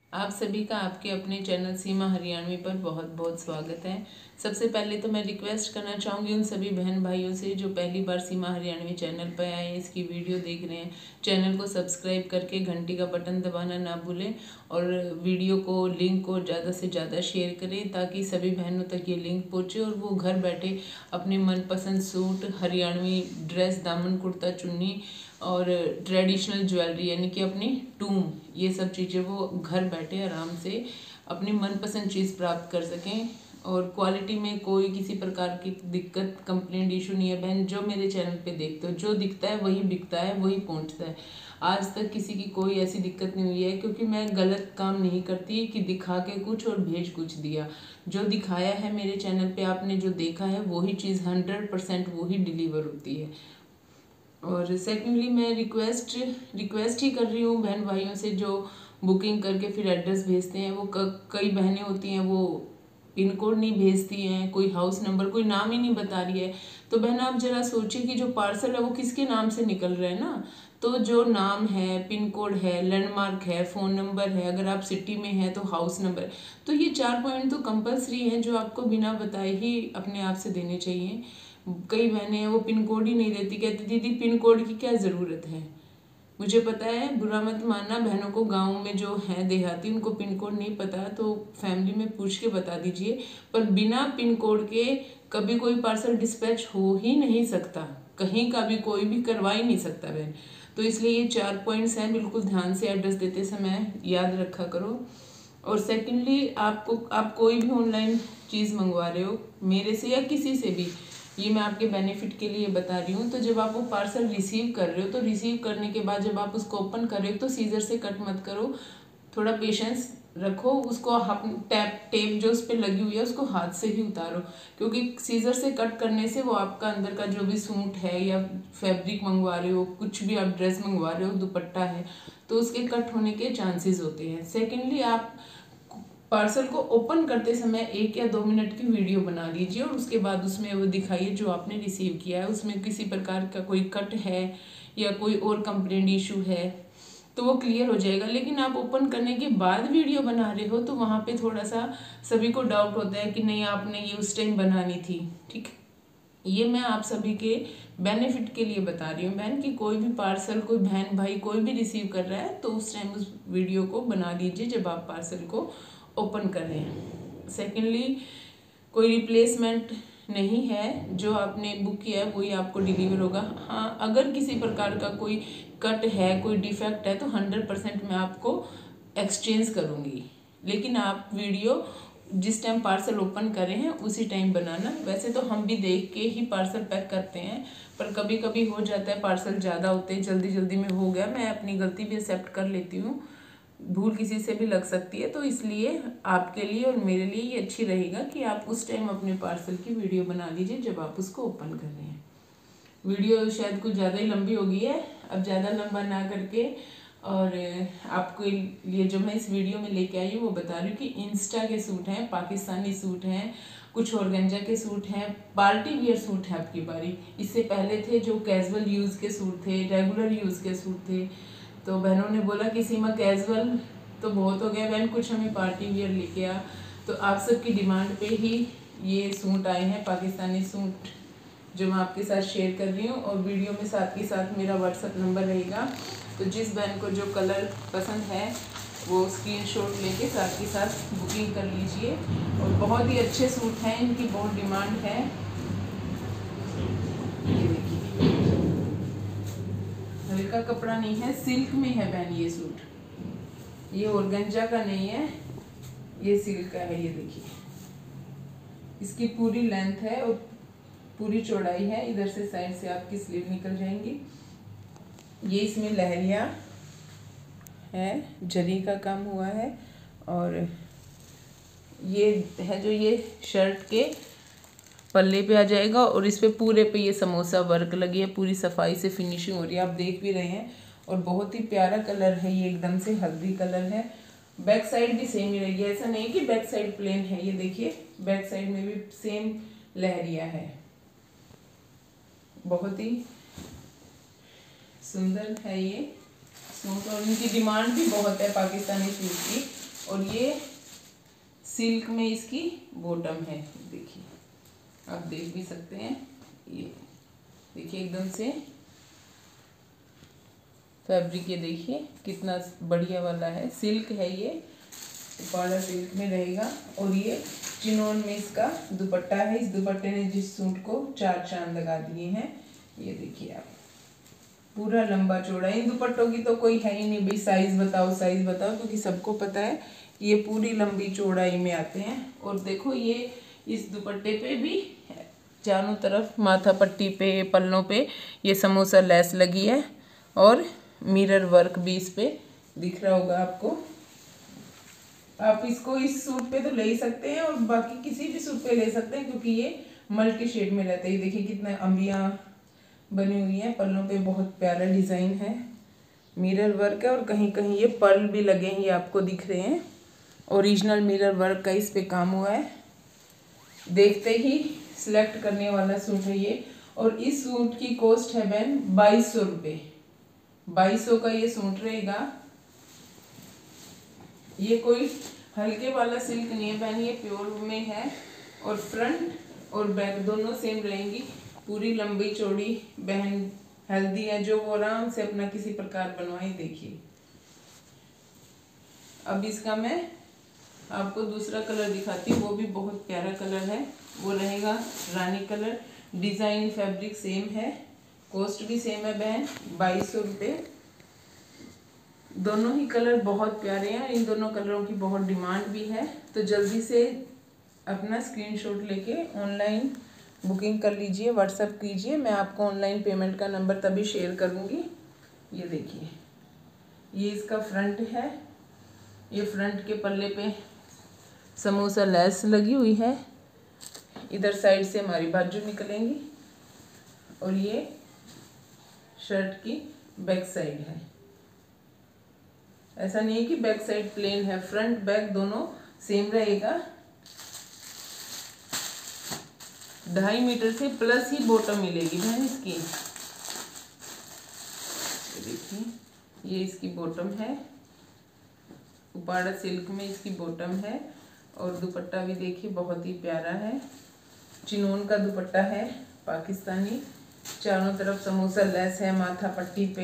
आप सभी का आपके अपने चैनल सीमा हरियाणवी पर बहुत बहुत स्वागत है। सबसे पहले तो मैं रिक्वेस्ट करना चाहूँगी उन सभी बहन भाइयों से जो पहली बार सीमा हरियाणवी चैनल पर आए हैं, इसकी वीडियो देख रहे हैं, चैनल को सब्सक्राइब करके घंटी का बटन दबाना ना भूलें और वीडियो को लिंक को ज़्यादा से ज़्यादा शेयर करें ताकि सभी बहनों तक ये लिंक पहुँचे और वो घर बैठे अपने मनपसंद सूट, हरियाणवी ड्रेस, दामन कुर्ता चुन्नी और ट्रेडिशनल ज्वेलरी यानी कि अपनी टूम, ये सब चीज़ें वो घर बैठे आराम से अपनी मनपसंद चीज़ प्राप्त कर सकें और क्वालिटी में कोई किसी प्रकार की दिक्कत, कंप्लेंट, इशू नहीं है। बहन जो मेरे चैनल पे देखते हो, जो दिखता है वही बिकता है, वही पहुंचता है। आज तक किसी की कोई ऐसी दिक्कत नहीं हुई है क्योंकि मैं गलत काम नहीं करती कि दिखा के कुछ और भेज कुछ दिया। जो दिखाया है मेरे चैनल पे, आपने जो देखा है वही चीज़ 100% वही डिलीवर होती है। और सेकेंडली मैं रिक्वेस्ट ही कर रही हूँ बहन भाइयों से जो बुकिंग करके फिर एड्रेस भेजते हैं। वो कई बहनें होती हैं वो पिन कोड नहीं भेजती हैं, कोई हाउस नंबर, कोई नाम ही नहीं बता रही है। तो बहन आप जरा सोचिए कि जो पार्सल है वो किसके नाम से निकल रहा है ना। तो जो नाम है, पिन कोड है, लैंडमार्क है, फ़ोन नंबर है, अगर आप सिटी में हैं तो हाउस नंबर, तो ये 4 पॉइंट तो कंपलसरी हैं जो आपको बिना बताए ही अपने आप से देने चाहिए। कई बहनें हैं वो पिन कोड ही नहीं देती, कहती दीदी पिन कोड की क्या ज़रूरत है। मुझे पता है, बुरा मत मानना, बहनों को गांव में जो हैं देहाती उनको पिन कोड नहीं पता तो फैमिली में पूछ के बता दीजिए। पर बिना पिन कोड के कभी कोई पार्सल डिस्पैच हो ही नहीं सकता, कहीं का भी कोई भी करवा ही नहीं सकता बहन। तो इसलिए ये 4 पॉइंट्स हैं, बिल्कुल ध्यान से एड्रेस देते समय याद रखा करो। और सेकेंडली आप कोई भी ऑनलाइन चीज़ मंगवा रहे हो मेरे से या किसी से भी, ये मैं आपके बेनिफिट के लिए बता रही हूँ। तो जब आप वो पार्सल रिसीव कर रहे हो तो रिसीव करने के बाद जब आप उसको ओपन कर रहे हो तो सीजर से कट मत करो, थोड़ा पेशेंस रखो। उसको टेप जो उस पर लगी हुई है उसको हाथ से ही उतारो, क्योंकि सीजर से कट करने से वो आपका अंदर का जो भी सूट है या फैब्रिक मंगवा रहे हो, कुछ भी आप ड्रेस मंगवा रहे हो, दुपट्टा है, तो उसके कट होने के चांसेस होते हैं। सेकेंडली आप पार्सल को ओपन करते समय 1 या 2 मिनट की वीडियो बना लीजिए और उसके बाद उसमें वो दिखाइए जो आपने रिसीव किया है, उसमें किसी प्रकार का कोई कट है या कोई और कंप्लेंट इशू है तो वो क्लियर हो जाएगा। लेकिन आप ओपन करने के बाद वीडियो बना रहे हो तो वहाँ पे थोड़ा सा सभी को डाउट होता है कि नहीं आपने ये उस टाइम बनानी थी। ठीक, ये मैं आप सभी के बेनिफिट के लिए बता रही हूँ बहन कि कोई भी पार्सल, कोई बहन भाई कोई भी रिसीव कर रहा है तो उस टाइम उस वीडियो को बना लीजिए जब आप पार्सल को ओपन कर रहे हैं। सेकेंडली कोई रिप्लेसमेंट नहीं है, जो आपने बुक किया है वही आपको डिलीवर होगा। हाँ, अगर किसी प्रकार का कोई कट है, कोई डिफेक्ट है तो 100% मैं आपको एक्सचेंज करूँगी। लेकिन आप वीडियो जिस टाइम पार्सल ओपन करें हैं उसी टाइम बनाना। वैसे तो हम भी देख के ही पार्सल पैक करते हैं, पर कभी कभी हो जाता है पार्सल ज़्यादा होते हैं, जल्दी जल्दी में हो गया, मैं अपनी गलती भी एक्सेप्ट कर लेती हूँ, भूल किसी से भी लग सकती है। तो इसलिए आपके लिए और मेरे लिए ये अच्छी रहेगा कि आप उस टाइम अपने पार्सल की वीडियो बना लीजिए जब आप उसको ओपन कर रहे हैं। वीडियो शायद कुछ ज़्यादा ही लंबी हो गई है, अब ज़्यादा लंबा ना करके और आपको लिए जो मैं इस वीडियो में लेके आई हूँ वो बता रही हूँ कि इंस्टा के सूट हैं, पाकिस्तानी सूट हैं, कुछ ऑर्गेंजा के सूट हैं, पार्टी वियर सूट है आपकी बारी। इससे पहले थे जो कैजुअल यूज़ के सूट थे, रेगुलर यूज़ के सूट थे। तो बहनों ने बोला कि सीमा कैजुअल तो बहुत हो गया बहन, कुछ हमें पार्टी वियर लेके आ। तो आप सबकी डिमांड पे ही ये सूट आए हैं, पाकिस्तानी सूट, जो मैं आपके साथ शेयर कर रही हूँ। और वीडियो में साथ के साथ मेरा व्हाट्सअप नंबर रहेगा, तो जिस बहन को जो कलर पसंद है वो स्क्रीनशॉट लेके साथ के साथ बुकिंग कर लीजिए। और बहुत ही अच्छे सूट हैं, इनकी बहुत डिमांड है। ये देखिए, हल्का कपड़ा नहीं है, सिल्क में है बहन ये सूट, ये ऑर्गेंजा का नहीं है, ये सिल्क का है। ये देखिए, इसकी पूरी लेंथ है और पूरी चौड़ाई है, इधर से साइड से आपकी स्लीव निकल जाएंगी। ये इसमें लहरिया है, जरी का काम हुआ है। और ये है जो ये शर्ट के पल्ले पे आ जाएगा और इस पे पूरे पे ये समोसा वर्क लगी है, पूरी सफाई से फिनिशिंग हो रही है, आप देख भी रहे हैं। और बहुत ही प्यारा कलर है ये, एकदम से हल्दी कलर है। बैक साइड भी सेम ही रहेगी, ऐसा नहीं कि बैक साइड प्लेन है। ये देखिए, बैक साइड में भी सेम लहरिया है, बहुत ही सुंदर है ये सूट। और इनकी डिमांड भी बहुत है पाकिस्तानी सूट की, और ये सिल्क में इसकी बॉटम है, देखिए आप देख भी सकते हैं। ये देखिए एकदम से फैब्रिक, ये देखिए कितना बढ़िया वाला है, सिल्क है ये, उपाड़ा सिल्क में रहेगा। और ये चिनोन में इसका दुपट्टा है। इस दुपट्टे ने जिस सूट को 4 चांद लगा दिए हैं। ये देखिए आप, पूरा लंबा चौड़ा। इन दुपट्टों की तो कोई है ही नहीं भाई, साइज बताओ साइज बताओ, क्योंकि सबको पता है ये पूरी लंबी चौड़ाई में आते हैं। और देखो ये इस दुपट्टे पे भी चारों तरफ माथा पट्टी पे, पल्लों पे ये समोसा लेस लगी है और मिरर वर्क भी इस पे दिख रहा होगा आपको। आप इसको इस सूट पे तो ले ही सकते हैं और बाकी किसी भी सूट पे ले सकते हैं, क्योंकि ये मल्टी शेड में रहता है। ये देखिए कितना अंबियां बनी हुई हैं पल्लों पे, बहुत प्यारा डिज़ाइन है, मिरर वर्क है और कहीं कहीं ये पर्ल भी लगे हैं, ये आपको दिख रहे हैं। ओरिजिनल मिरर वर्क का इस पे काम हुआ है। देखते ही सिलेक्ट करने वाला सूट है ये। और इस सूट की कॉस्ट है बहन 2200 रुपये। 2200 का ये सूट रहेगा। ये कोई हल्के वाला सिल्क नहीं है बहन, ये प्योर में है। और फ्रंट और बैक दोनों सेम रहेंगी। पूरी लंबी चौड़ी बहन हेल्दी है जो वो आराम से अपना किसी प्रकार बनवाई। देखिए अब इसका मैं आपको दूसरा कलर दिखाती हूँ, वो भी बहुत प्यारा कलर है। वो रहेगा रानी कलर। डिज़ाइन फैब्रिक सेम है, कॉस्ट भी सेम है बहन, 2200 रुपये। दोनों ही कलर बहुत प्यारे हैं, इन दोनों कलरों की बहुत डिमांड भी है। तो जल्दी से अपना स्क्रीनशॉट लेके ऑनलाइन बुकिंग कर लीजिए, व्हाट्सएप कीजिए। मैं आपको ऑनलाइन पेमेंट का नंबर तभी शेयर करूँगी। ये देखिए ये इसका फ्रंट है। ये फ्रंट के पल्ले पे समोसा लेस लगी हुई है। इधर साइड से हमारी बाजू निकलेंगी। और ये शर्ट की बैक साइड है। ऐसा नहीं है कि बैक साइड प्लेन है, फ्रंट बैक दोनों सेम रहेगा। 2.5 मीटर से प्लस ही बॉटम मिलेगी बहन इसकी। देखिए ये इसकी बॉटम है, उपाड़ा सिल्क में इसकी बॉटम है। और दुपट्टा भी देखिए बहुत ही प्यारा है, चिनोन का दुपट्टा है पाकिस्तानी। चारों तरफ समोसा लेस है माथा पट्टी पे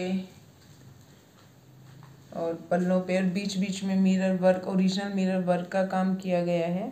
और पल्लों पे, और बीच बीच में mirror work, original mirror work का काम किया गया है।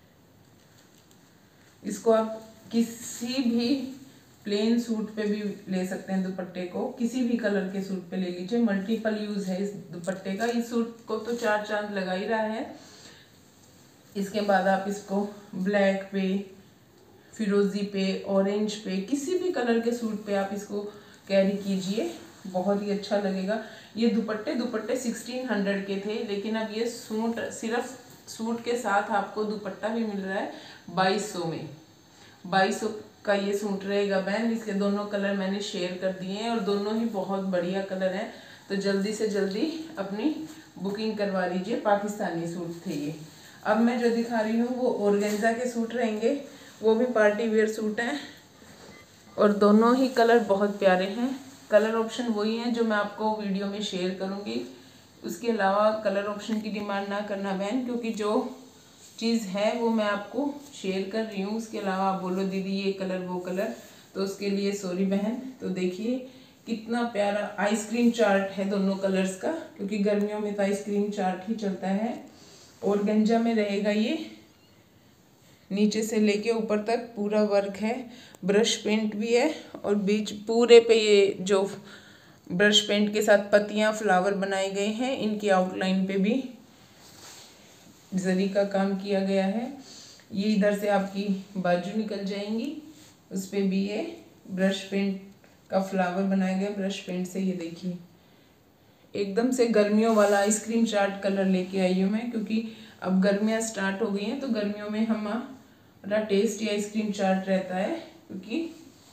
इसको आप किसी भी प्लेन सूट पे भी ले सकते हैं। दुपट्टे को किसी भी कलर के सूट पे ले लीजिए, मल्टीपल यूज है इस दुपट्टे का। इस सूट को तो 4 चांद लगा ही रहा है। इसके बाद आप इसको ब्लैक पे, फिरोजी पे, ऑरेंज पे, किसी भी कलर के सूट पे आप इसको कैरी कीजिए, बहुत ही अच्छा लगेगा। ये दुपट्टे 1600 के थे, लेकिन अब ये सूट सिर्फ सूट के साथ आपको दुपट्टा भी मिल रहा है 2200 में। 2200 का ये सूट रहेगा बहन। इसके दोनों कलर मैंने शेयर कर दिए हैं और दोनों ही बहुत बढ़िया कलर हैं। तो जल्दी से जल्दी अपनी बुकिंग करवा लीजिए। पाकिस्तानी सूट थे ये। अब मैं जो दिखा रही हूँ वो ऑर्गेन्जा के सूट रहेंगे, वो भी पार्टी वेयर सूट हैं और दोनों ही कलर बहुत प्यारे हैं। कलर ऑप्शन वही हैं जो मैं आपको वीडियो में शेयर करूँगी। उसके अलावा कलर ऑप्शन की डिमांड ना करना बहन, क्योंकि जो चीज़ है वो मैं आपको शेयर कर रही हूँ। उसके अलावा आप बोलो दीदी ये कलर वो कलर, तो उसके लिए सॉरी बहन। तो देखिए कितना प्यारा आइसक्रीम चार्ट है दोनों कलर्स का, क्योंकि गर्मियों में तो आइसक्रीम चार्ट ही चलता है। ऑर्गेन्जा में रहेगा ये, नीचे से लेके ऊपर तक पूरा वर्क है, ब्रश पेंट भी है और बीच पूरे पे ये जो ब्रश पेंट के साथ पत्तियां फ्लावर बनाए गए हैं, इनकी आउटलाइन पे भी जरी का काम किया गया है। ये इधर से आपकी बाजू निकल जाएंगी, उस पे भी ये ब्रश पेंट का फ्लावर बनाया गया ब्रश पेंट से। ये देखिए एकदम से गर्मियों वाला आइसक्रीम चार्ट कलर लेके आई हूँ मैं, क्योंकि अब गर्मियाँ स्टार्ट हो गई हैं तो गर्मियों में हमारा टेस्टी आइसक्रीम चार्ट रहता है, क्योंकि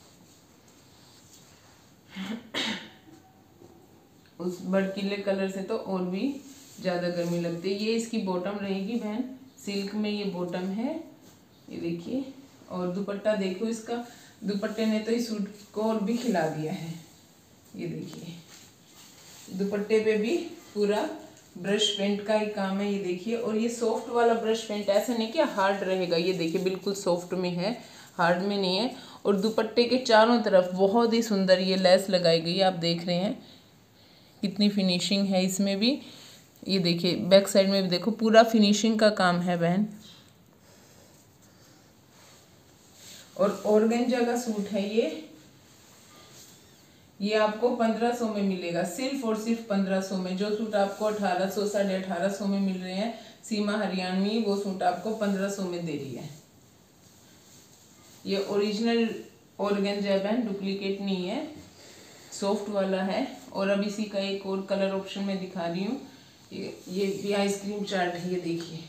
उस भड़कीले कलर से तो और भी ज़्यादा गर्मी लगती है। ये इसकी बॉटम रहेगी बहन, सिल्क में ये बॉटम है, ये देखिए। और दुपट्टा देखो इसका, दुपट्टे ने तो इस सूट को और भी खिला दिया है। ये देखिए दुपट्टे पे भी पूरा ब्रश पेंट का ही काम है, ये देखिए। और ये सॉफ्ट वाला ब्रश पेंट, ऐसा नहीं कि हार्ड रहेगा, ये देखिए बिल्कुल सॉफ्ट में है, हार्ड में नहीं है। और दुपट्टे के चारों तरफ बहुत ही सुंदर ये लेस लगाई गई है, आप देख रहे हैं कितनी फिनिशिंग है इसमें भी। ये देखिए बैक साइड में भी देखो, पूरा फिनिशिंग का काम है बहन। और ऑर्गेन्जा का सूट है ये आपको 1500 में मिलेगा, सिर्फ और सिर्फ 1500 में। जो सूट आपको 1800 साढ़े 1800 में मिल रहे हैं सीमा हरियाणवी, वो सूट आपको 1500 में दे रही है। ये ओरिजिनल ऑर्गेन्जा बहन, डुप्लीकेट नहीं है, सॉफ्ट वाला है। और अब इसी का एक और कलर ऑप्शन में दिखा रही हूँ, ये भी आइसक्रीम चार्ट है, ये देखिए।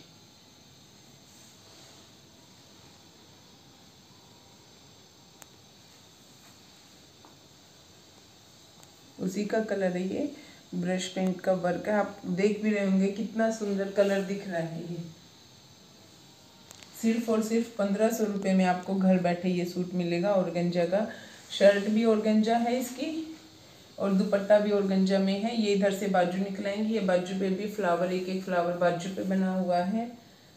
उसी का कलर है ये, ब्रश पेंट का वर्क है, आप देख भी रहे होंगे कितना सुंदर कलर दिख रहा है। ये सिर्फ और सिर्फ 1500 रुपये में आपको घर बैठे ये सूट मिलेगा ऑर्गेन्जा का। शर्ट भी ऑर्गेन्जा है इसकी और दुपट्टा भी ऑर्गेन्जा में है। ये इधर से बाजू निकलाएंगी, ये बाजू पे भी फ्लावर, एक एक फ्लावर बाजू पे बना हुआ है।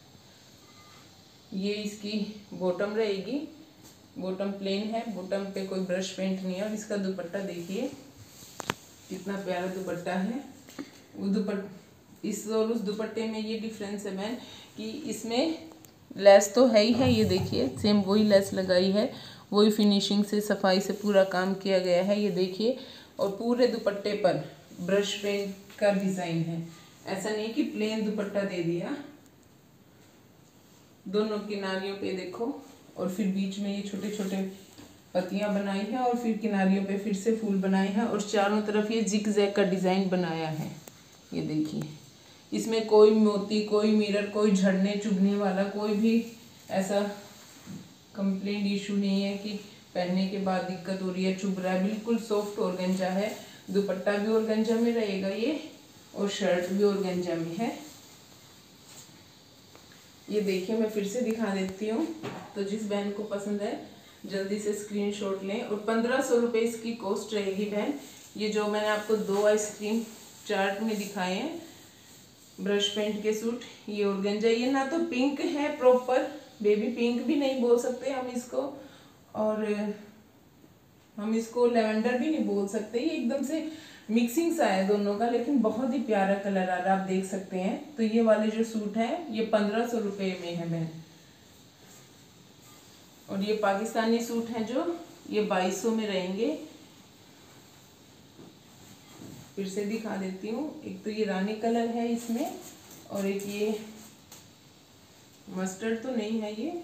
ये इसकी बॉटम रहेगी, बॉटम प्लेन है, बॉटम पे कोई ब्रश पेंट नहीं है। और इसका दुपट्टा देखिए कितना प्यारा दुपट्टा है। वो इस और उस दुपट्टे में ये डिफरेंस है मैम कि इसमें लेस तो है ही है, ये देखिए सेम वही लेस लगाई है, वही फिनिशिंग से सफाई से पूरा काम किया गया है, ये देखिए। और पूरे दुपट्टे पर ब्रश पेंट का डिज़ाइन है, ऐसा नहीं कि प्लेन दुपट्टा दे दिया। दोनों किनारियों पे देखो, और फिर बीच में ये छोटे छोटे पत्तियां बनाई है, और फिर किनारियों पे फिर से फूल बनाए हैं, और चारों तरफ ये जिग जैग का डिज़ाइन बनाया है, ये देखिए। इसमें कोई मोती, कोई मिरर, कोई झड़ने चुभने वाला कोई भी ऐसा कंप्लेंट इशू नहीं है कि पहनने के बाद दिक्कत हो रही है, चुभ रहा है। बिल्कुल सॉफ्ट ऑर्गेन्जा है, दुपट्टा भी ऑर्गेन्जा में रहेगा ये, और शर्ट भी ऑर्गेन्जा में है। ये देखिए मैं फिर से दिखा देती हूँ, तो जिस बहन को पसंद है जल्दी से स्क्रीनशॉट लें। और 1500 रुपये इसकी कॉस्ट रहेगी बहन। ये जो मैंने आपको 2 आइसक्रीम चार्ट में दिखाए हैं ब्रश पेंट के सूट, ये ऑर्गेन्जा, ये ना तो पिंक है प्रॉपर, बेबी पिंक भी नहीं बोल सकते हम इसको, और हम इसको लेवेंडर भी नहीं बोल सकते, ये एकदम से मिक्सिंग सा है दोनों का, लेकिन बहुत ही प्यारा कलर आ रहा है, आप देख सकते हैं। तो ये वाले जो सूट हैं ये 1500 रुपये में है बहन। और ये पाकिस्तानी सूट हैं जो, ये 2200 में रहेंगे। फिर से दिखा देती हूँ, एक तो ये रानी कलर है इसमें, और एक ये मस्टर्ड तो नहीं है, ये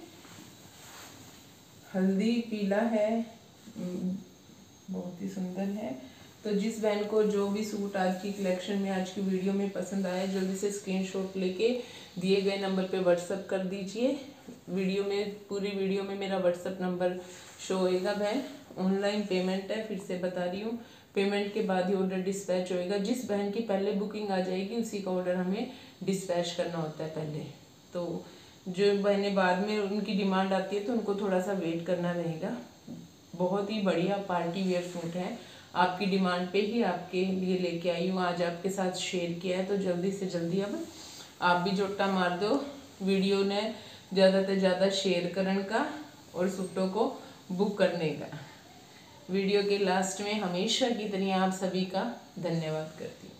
हल्दी पीला है, बहुत ही सुंदर है। तो जिस बहन को जो भी सूट आज की कलेक्शन में, आज की वीडियो में पसंद आए, जल्दी से स्क्रीनशॉट लेके दिए गए नंबर पे व्हाट्सअप कर दीजिए। वीडियो में, पूरी वीडियो में मेरा व्हाट्सअप नंबर शो होएगा बहन। ऑनलाइन पेमेंट है, फिर से बता रही हूँ, पेमेंट के बाद ही ऑर्डर डिस्पैच होएगा। जिस बहन की पहले बुकिंग आ जाएगी उसी का ऑर्डर हमें डिस्पैच करना होता है पहले। तो जो बहनें बाद में उनकी डिमांड आती है तो उनको थोड़ा सा वेट करना रहेगा। बहुत ही बढ़िया पार्टी वेयर सूट है, आपकी डिमांड पे ही आपके लिए लेके आई हूँ, आज आपके साथ शेयर किया है। तो जल्दी से जल्दी अब आप भी जोटा मार दो वीडियो ने ज़्यादा से ज़्यादा शेयर करने का और सूटों को बुक करने का। वीडियो के लास्ट में हमेशा की तरह आप सभी का धन्यवाद करती हूँ।